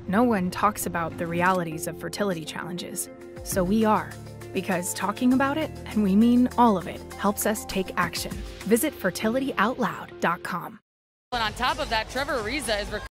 No one talks about the realities of fertility challenges. So we are. Because talking about it, and we mean all of it, helps us take action. Visit fertilityoutloud.com. And on top of that, Trevor Ariza is